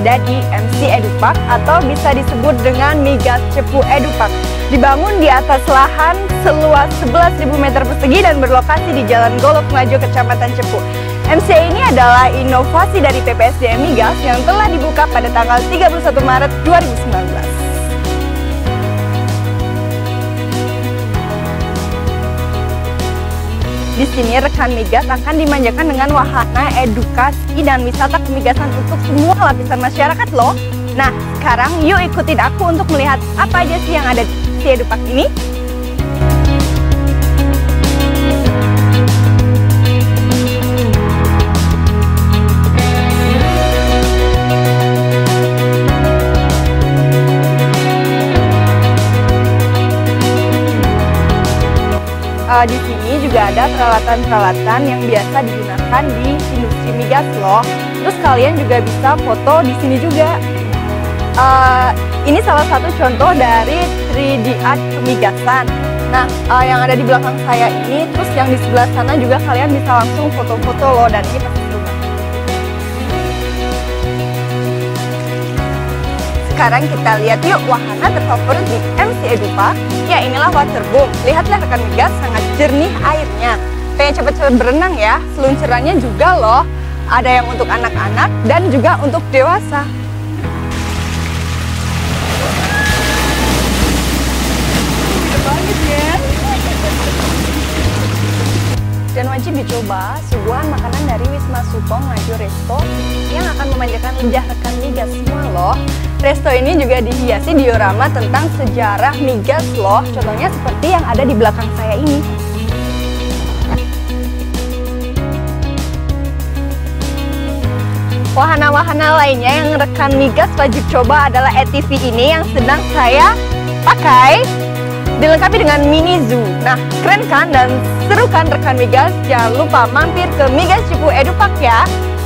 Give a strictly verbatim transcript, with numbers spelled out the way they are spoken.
ada di M C Edupark atau bisa disebut dengan Migas Cepu Edupark. Dibangun di atas lahan seluas sebelas ribu meter persegi dan berlokasi di Jalan Golok Ngajo, Kecamatan Cepu. M C ini adalah inovasi dari P P S D M Migas yang telah dibuka pada tanggal tiga puluh satu Maret dua ribu sembilan belas. Di sini rekan migas akan dimanjakan dengan wahana edukasi dan wisata kemigasan untuk semua lapisan masyarakat loh. Nah, sekarang yuk ikutin aku untuk melihat apa aja sih yang ada di Edupark ini. Uh, di sini juga ada peralatan-peralatan yang biasa digunakan di industri migas loh. Terus kalian juga bisa foto di sini juga. Uh, ini salah satu contoh dari tiga D art kemigasan. Nah, uh, yang ada di belakang saya ini, terus yang di sebelah sana juga kalian bisa langsung foto-foto loh, dan ini pasti seru. Sekarang kita lihat yuk wahana terfavorit di M C Edupark. Ya, inilah waterboom. Lihatlah rekan migas, sangat jernih airnya. Pengen cepet-cepet berenang ya. Seluncurannya juga loh. Ada yang untuk anak-anak dan juga untuk dewasa. Banget ya. Dan wajib dicoba suguhan makanan dari Wisma Suko Ngajo Resto yang akan memanjakan lidah rekan migas semua loh. Resto ini juga dihiasi diorama tentang sejarah migas loh. Contohnya seperti yang ada di belakang saya ini. Wahana-wahana lainnya yang rekan migas wajib coba adalah A T V ini yang sedang saya pakai. Dilengkapi dengan mini zoo. Nah, keren kan dan seru kan rekan migas? Jangan lupa mampir ke Migas Cepu Edupark ya.